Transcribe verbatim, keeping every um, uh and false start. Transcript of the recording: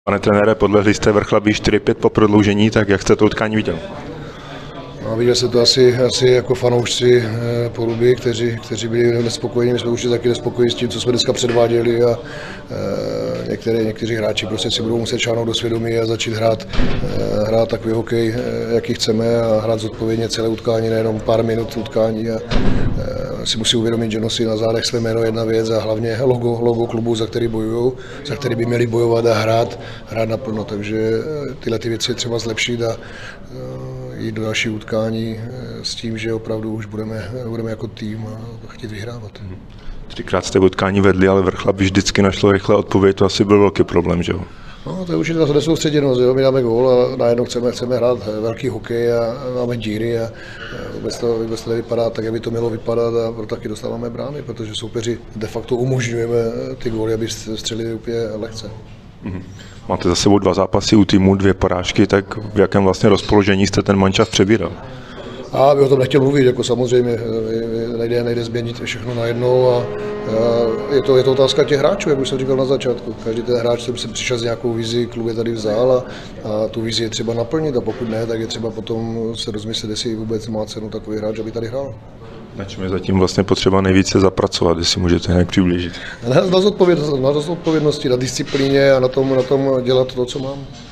Pane trenére, podlehli jste Vrchlabí čtyři pět po prodloužení, tak jak jste to utkání viděl? No, viděl se to asi, asi jako fanoušci eh, Poruby, kteří, kteří byli nespokojení. My jsme už taky nespokojení s tím, co jsme dneska předváděli a eh, některé, někteří hráči prostě si budou muset šáhnout do svědomí a začít hrát, eh, hrát takový hokej, eh, jaký chceme a hrát zodpovědně celé utkání, nejenom pár minut utkání. A, eh, si musí uvědomit, že nosí na zádech své jméno jedna věc a hlavně logo, logo klubu, za který bojují, za který by měli bojovat a hrát, hrát naplno. Takže tyhle ty věci je třeba zlepšit a jít do další utkání s tím, že opravdu už budeme, budeme jako tým chtít vyhrávat. Třikrát jste utkání vedli, ale Vrchlabí vždycky našlo rychle odpověď, to asi byl velký problém, že jo? No, to je už je ta nesoustředěnost, jo? My dáme gól a najednou chceme, chceme hrát velký hokej a máme díry a vůbec to, vůbec to nevypadá tak, jak by to mělo vypadat a proto taky dostáváme brány, protože soupeři de facto umožňujeme ty góly, aby střelili úplně lehce. Mhm. Máte za sebou dva zápasy u týmu, dvě porážky, tak v jakém vlastně rozpoložení jste ten mančav přebíral? A bych o tom nechtěl mluvit, jako samozřejmě nejde, nejde změnit všechno najednou a je to, je to otázka těch hráčů, jak už jsem říkal na začátku. Každý ten hráč jsem přišel s nějakou vizi, klub je tady vzal a, a tu vizi je třeba naplnit a pokud ne, tak je třeba potom se rozmyslet, jestli vůbec má cenu takový hráč, aby tady hrál. Na čem je zatím vlastně potřeba nejvíce zapracovat, jestli můžete nějak přiblížit? Na, na, zodpovědnosti, na zodpovědnosti, na disciplíně a na tom, na tom dělat to, co mám.